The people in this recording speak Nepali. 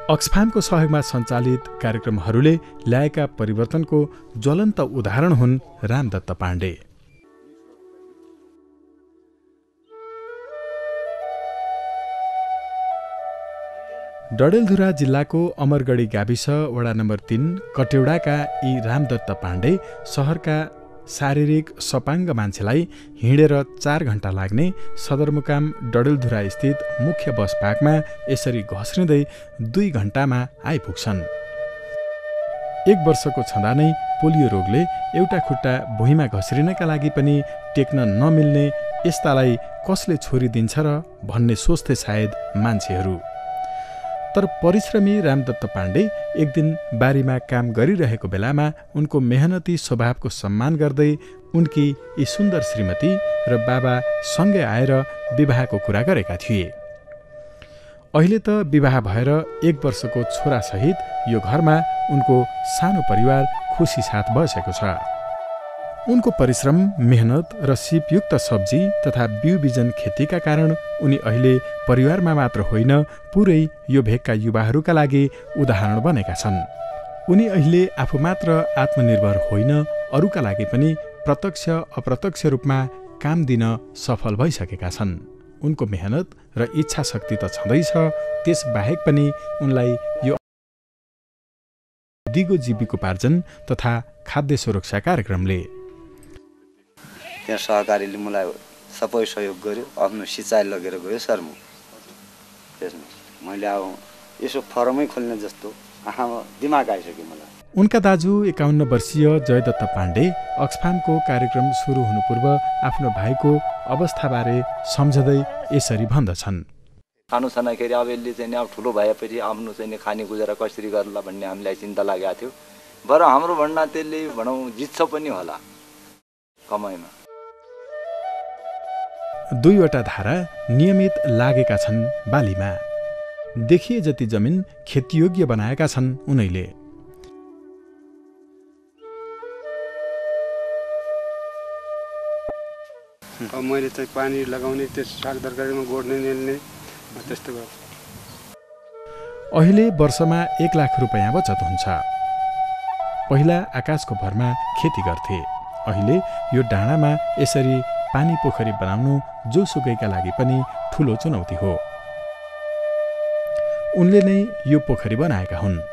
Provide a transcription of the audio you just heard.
अक्सफामको सहयोगमा सञ्चालित कार्यक्रमहरूले ल्याएका परिवर्तनको ज्वलन्त उदाहरण हुन् रामदत्त पाण्डे। डडेलधुरा जिल्लाको अमरगढी गाविस वडा नम्बर 3 कटेउडाका यी रामदत्त पाण्डे सहरका शारीरिक सपाङ्ग मान्छेलाई हिँडेर 4 घण्टा लाग्ने सदरमुकाम डडेलधुरा स्थित मुख्य बस पार्कमा यसरी घस्रिँदै 2 घण्टामा आइपुग्छन्। 1 वर्षको छँदा नै पोलियो रोगले एउटा खुट्टा भुइँमा घस्रिनका लागि पनि टेक्न नमिल्ने यस्तालाई कसले छोडिदिन्छ र भन्ने सोच्थे सायद मान्छेहरू। तर परिश्रमी रामदत्त पाण्डे एक दिन बारीमा काम गरिरहेको बेलामा उनको मेहनती स्वभावको सम्मान गर्दै उनकी यी सुन्दर श्रीमती र बाबा सँगै आएर विवाहको कुरा गरेका थिए। अहिले त विवाह भएर 1 वर्षको छोरासहित यो घरमा उनको सानो परिवार खुसी साथ बसेको छ। उनको परिश्रम, मेहनत र सिपयुक्त सब्जी तथा बिउ बिजन खेतीका कारण उनी अहिले परिवारमा मात्र होइन पुरै यो भेगका युवाहरूका लागि उदाहरण बनेका छन्। उनी अहिले आफू मात्र आत्मनिर्भर होइन अरूका लागि पनि प्रत्यक्ष अप्रत्यक्ष रूपमा काम दिन सफल भइसकेका छन्। उनको मेहनत र इच्छा शक्ति त छँदैछ, त्यसबाहेक पनि उनलाई यो दिगो जीविकोपार्जन तथा खाद्य सुरक्षा कार्यक्रमले त्यहाँ सहकारीले मलाई सबै सहयोग गर्यो। आफ्नो सिँचाइ लगेर गयो सर म त्यसमा मैले अब यसो फर्मै खोल्ने जस्तो दिमाग आइसक्यो मलाई। उनका दाजु 51 वर्षीय जयदत्त पाण्डे अक्सफामको कार्यक्रम सुरु हुनु पूर्व आफ्नो भाइको अवस्थाबारे सम्झँदै यसरी भन्दछन्। खानु छँदाखेरि अब यसले चाहिँ अब ठुलो भएपछि आफ्नो चाहिँ खाने गुजारा कसरी गर्ला भन्ने हामीलाई चिन्ता लागेको थियो। बरु हाम्रो भन्न त्यसले भनौँ जित्छ पनि होला कमाइमा। 2 वटा धारा नियमित लागेका छन् बालीमा। देखिए जति जमिन खेतीयोग्य बनाएका छन् उनैले। मैले चाहिँ पानी लगाउने, त्यस साग तरकारीमा गोड्ने नेल्ने त्यस्तो गर्छु। अहिले वर्षमा 1 लाख रुपैयाँ बचत हुन्छ। पहिला आकाशको भरमा खेती गर्थे, अहिले यो डाँडामा यसरी पानी पोखरी बनाउनु जोसुकैका लागि पनि ठूलो चुनौती हो। उनले नै यो पोखरी बनाएका हुन्।